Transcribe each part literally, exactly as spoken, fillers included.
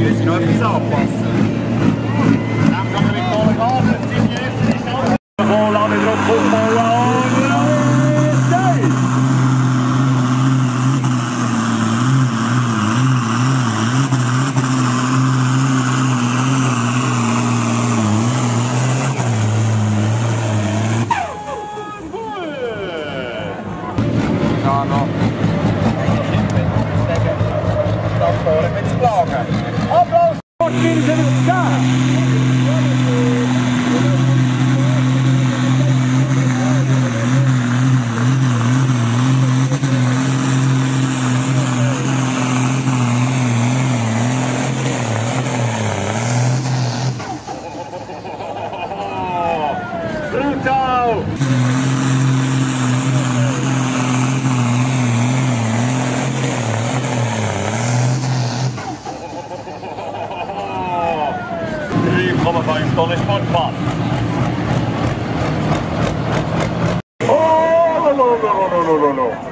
müssen noch etwas anpassen. Dann können wir mit vollen Gas, das sind die erste Distanz. Voll an den Druck aufbauen. Ja, noch. Das vorne mit Plagen. Applaus! Sportspiele sind es da! Brutal! drei Komma fünf Tonnen Sportwagen. Oh, no, no, no, no, no, no, no.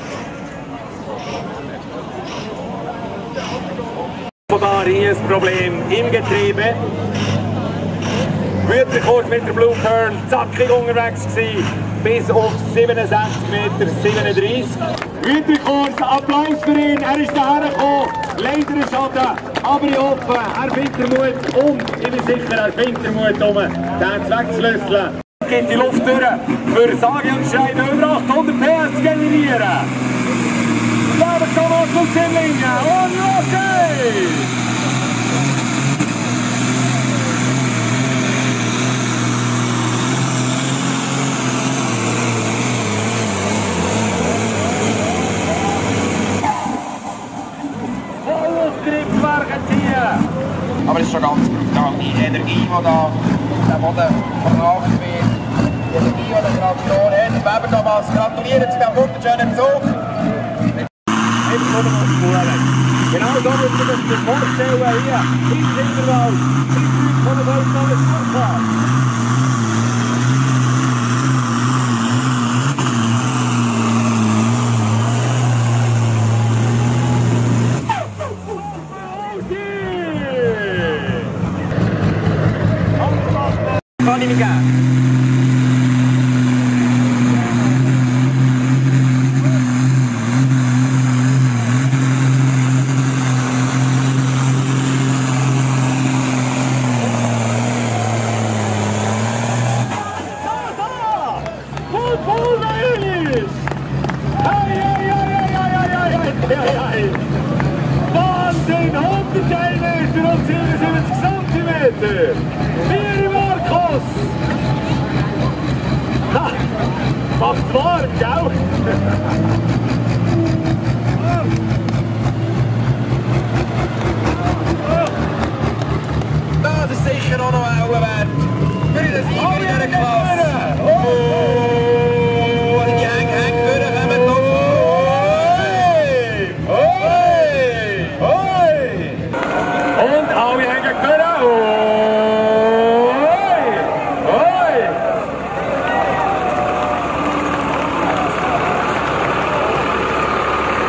Da hier ist das Problem im Getriebe. Güterkurs mit der Blue Kern, zackig unterwegs gewesen, bis auf siebenundsechzig Meter siebenunddreißig. Güterkurs, Applaus für ihn, er ist daher gekommen, leider ein Schaden, aber ich hoffe, er findet den Mut und ich bin sicher, er findet den Mut, um den zu wegzuschlüsseln. Geht die Luft durch, für sage und schreibe über achthundert P S zu generieren. Laten we dan ook goed inlingen, oké! Aber es ist schon ganz brutal, die Energie, die da auf dem Boden verbracht wird. Die Energie, die die Traktion hat. Weber damals gratulieren zu diesem wunderschönen Zug. Genau so müssen wir uns das vorstellen hier im Hinterwald. In von der Welthalle Sportpark. Kann ich nicht geben. Wahnsinn! hunderteins Meter und siebenundsiebzig Zentimeter! Vier Marcos! Ha! Macht's warm, gell? Das ist sicher auch noch ein Auenwert. Für das Sieger in dieser Klasse. Oh, die Gang hängt durch, kommen noch. Und alle hängen durch.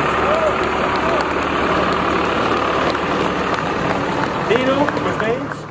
Dino, was meinst du?